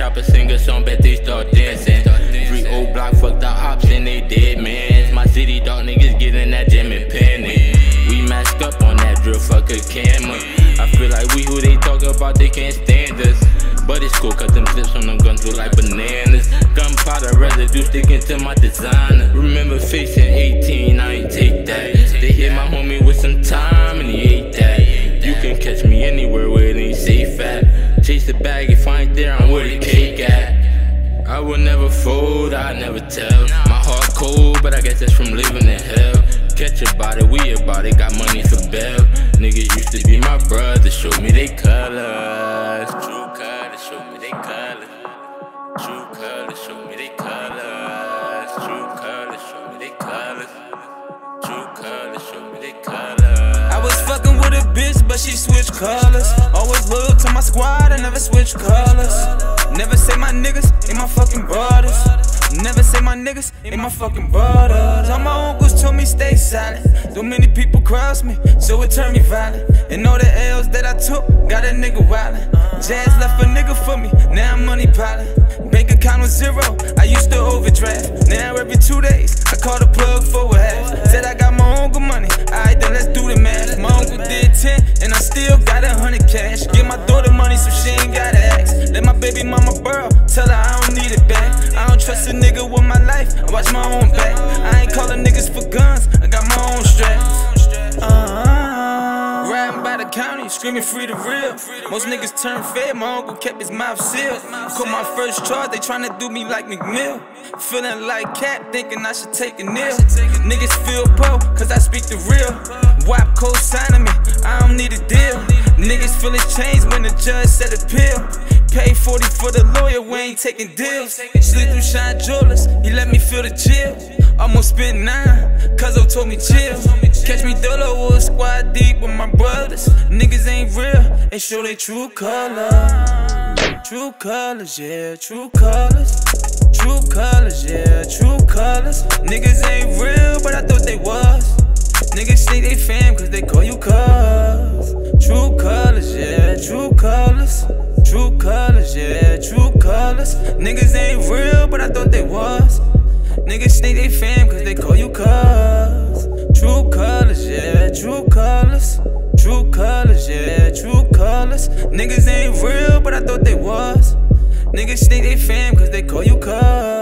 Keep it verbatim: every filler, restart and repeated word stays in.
chopper, sing a song, bet they start dancing. Three old block, fuck the ops and they dead mans. My city dog niggas get in that gym and panic. We masked up on that drill, fuck a camera. I feel like we who they talk about, they can't stand us. But it's cool, cause them clips on them guns look like bananas. Gunpowder residue sticking to my designer. Remember facing eighteen, I ain't take that. They hit my homie with some time and he ate that. You can catch me anywhere where it ain't safe at. Chase the bag, if I ain't there, I'm where the cake at. I will never fold, I never tell. My heart cold, but I guess that's from living in hell. Catch about it, we about it, got money for bail. Niggas used to be my brothers, show me they colors. True colors, show me they colors. True colors, show me they colors. True colors, show me they colors. True colors, show me they colors. I was fucking with a bitch, but she switched colors. Always loyal to my squad, I never switch colors. Never say my niggas ain't my fucking brothers. Never say my niggas ain't my fucking brothers. All my uncles told me stay silent. Too many people cross me, so it turned me violent. And all the L's that I took, got a nigga wildin'. Jazz left a nigga for me, now I'm money piling. Bank account was zero, I used to overdraft. Now every two days, I call the plug for a half. Said I got my own good money, alright then let's do the math. My uncle did ten, and I still got a hundred cash. Give my daughter money so she ain't gotta ask. Let my baby mama borrow, tell her I don't need it back. I don't trust a nigga with my life, I watch my own back. I ain't calling niggas for guns, I got my own straps. Uh-huh. Riding by the county, screaming free the real. Most niggas turn fed, my uncle kept his mouth sealed. Caught my first charge, they tryna do me like McMill. Feeling like Cap, thinking I should take a kneel. Niggas feel pro, cause I speak the real. W A P co-signing me, I don't need a deal. Niggas feel his change when the judge said appeal. Pay forty for the lawyer, we ain't taking deals. Slid through Shine Jewelers, he let me feel the chill. Almost spent nine, Cuzzo told me chill. Catch me dolo with a squad deep with my brothers. Niggas ain't real, they show their true colors. True colors, yeah, true colors. True colors, yeah, true colors. Niggas ain't real, but I thought they was. Niggas say they fam cause they call you cuz. True colors, yeah, true colors. True colors, yeah, true colors. Niggas ain't real, but I thought they was. Niggas say they fam cause they call you cuz. True colors, yeah, true colors. True colors, yeah, true colors. Niggas ain't real, but I thought they was. Niggas say they fam cause they call you cuz.